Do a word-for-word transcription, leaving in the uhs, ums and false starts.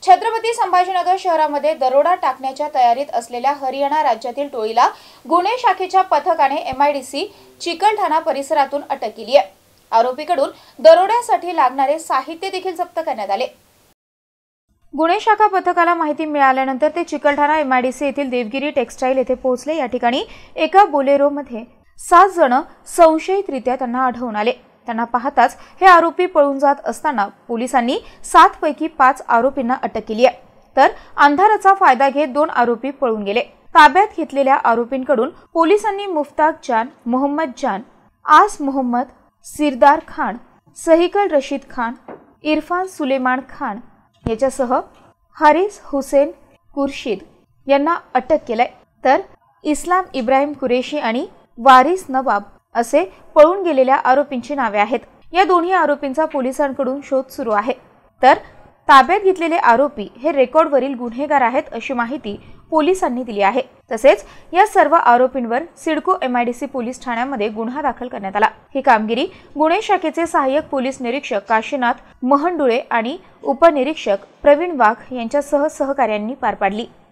छत्रपती संभाजीनगर शहरामध्ये दरोडा टाकण्याच्या तयारीत असलेल्या हरियाणा राज्यातील टोळीला गुन्हे शाखेच्या पथकाने एमआयडीसी चिकलठाणा परिसरातून अटक केली आहे। आरोपीकडून दरोड्यासाठी लागणारे साहित्य देखील जप्त करण्यात आले। गुन्हे शाखा पथकाला माहिती मिळाल्यानंतर ते चिकलठाणा एमआयडीसी येथील देवगिरी टेक्सटाईल येथे पोहोचले। या ठिकाणी एका बोलेरो मध्ये सात जण संशयितरित्या त्यांना आढळून आले। त्यांना पाहताच हे आरोपी पळून जात असताना पोलिसांनी सात पैकी पाच आरोपींना अटक केली आहे। तर अंधाराचा फायदा घेत दोन आरोपी पळून गेले। ताब्यात घेतलेल्या आरोपींकडून पोलिसांनी मुफ्ताक जान, मोहम्मद जान, आस मोहम्मद, सिरदार खान, सहीकल रशीद खान, इरफान सुलेमान खान याच्यासह हारिस हुसेन कुर्शिद यांना अटक केलंय। तर इस्लाम इब्राहिम कुरेशी आणि वारिस नवाब असे पळून गेलेल्या आरोपींची नावे आहेत। या दोन्ही आरोपींचा पोलिसांकडून शोध सुरू आहे। तर ताब्यात घेतलेले आरोपी हे रेकॉर्डवरील गुन्हेगार आहेत अशी माहिती पोलिसांनी दिली आहे। तसेच या सर्व आरोपींवर सिडको एमआयडीसी पोलीस ठाण्यामध्ये गुन्हा दाखल करण्यात आला। ही कामगिरी गुन्हे शाखेचे सहाय्यक पोलीस निरीक्षक काशीनाथ महंडुळे आणि उपनिरीक्षक प्रवीण वाघ यांच्यासह सहकार्यांनी पार पाडली।